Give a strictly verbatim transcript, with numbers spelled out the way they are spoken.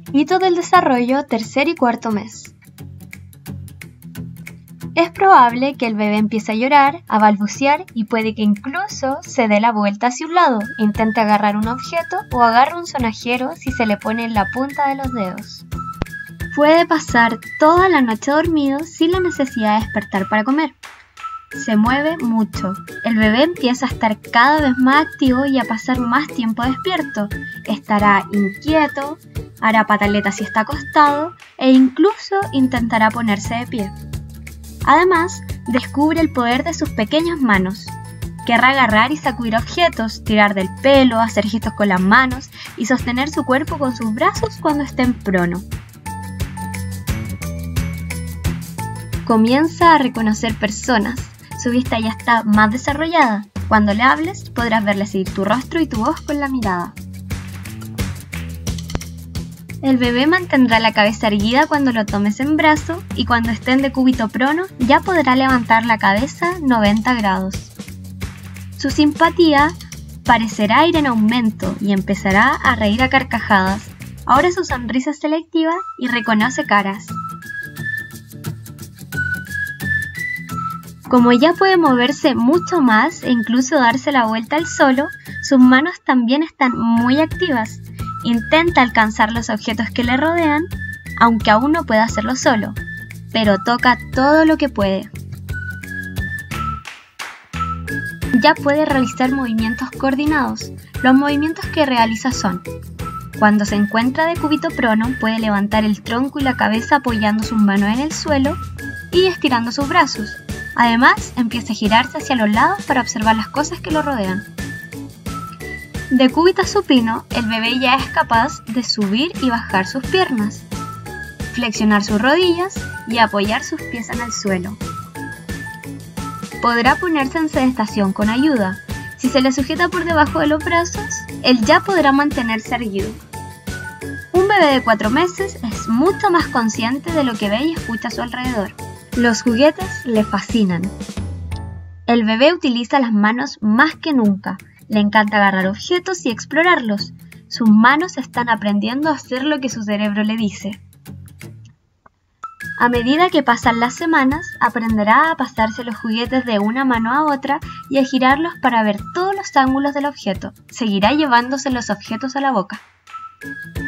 Hito del desarrollo, tercer y cuarto mes. Es probable que el bebé empiece a llorar, a balbucear y puede que incluso se dé la vuelta hacia un lado, intente agarrar un objeto o agarre un sonajero si se le pone en la punta de los dedos. Puede pasar toda la noche dormido sin la necesidad de despertar para comer. Se mueve mucho. El bebé empieza a estar cada vez más activo y a pasar más tiempo despierto. Estará inquieto, hará pataletas si está acostado e incluso intentará ponerse de pie. Además, descubre el poder de sus pequeñas manos. Querrá agarrar y sacudir objetos, tirar del pelo, hacer gestos con las manos y sostener su cuerpo con sus brazos cuando esté en prono. Comienza a reconocer personas. Su vista ya está más desarrollada. Cuando le hables, podrás verle seguir tu rostro y tu voz con la mirada. El bebé mantendrá la cabeza erguida cuando lo tomes en brazo y cuando esté en decúbito prono ya podrá levantar la cabeza noventa grados. Su simpatía parecerá ir en aumento y empezará a reír a carcajadas. Ahora su sonrisa es selectiva y reconoce caras. Como ya puede moverse mucho más e incluso darse la vuelta al solo, sus manos también están muy activas. Intenta alcanzar los objetos que le rodean, aunque aún no pueda hacerlo solo, pero toca todo lo que puede. Ya puede realizar movimientos coordinados. Los movimientos que realiza son: cuando se encuentra de cúbito prono, puede levantar el tronco y la cabeza apoyando sus manos en el suelo y estirando sus brazos. Además, empieza a girarse hacia los lados para observar las cosas que lo rodean. De cúbito supino, el bebé ya es capaz de subir y bajar sus piernas, flexionar sus rodillas y apoyar sus pies en el suelo. Podrá ponerse en sedestación con ayuda. Si se le sujeta por debajo de los brazos, él ya podrá mantenerse erguido. Un bebé de cuatro meses es mucho más consciente de lo que ve y escucha a su alrededor. Los juguetes le fascinan. El bebé utiliza las manos más que nunca. Le encanta agarrar objetos y explorarlos. Sus manos están aprendiendo a hacer lo que su cerebro le dice. A medida que pasan las semanas, aprenderá a pasarse los juguetes de una mano a otra y a girarlos para ver todos los ángulos del objeto. Seguirá llevándose los objetos a la boca.